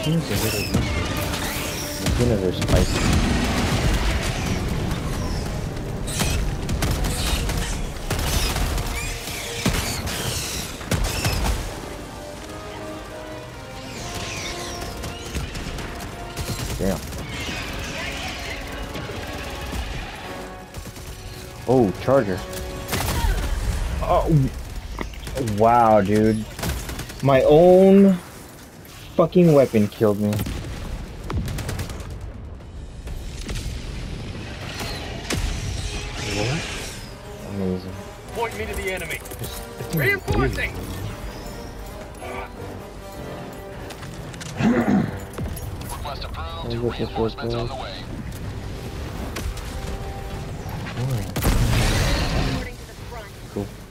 seems a little useless. As soon as they're spicy. Damn. Oh, charger. Oh, wow, dude. My own fucking weapon killed me. What? Amazing. Point me to the enemy. Reinforcing! Request approved. Reinforcements on the way. Cool.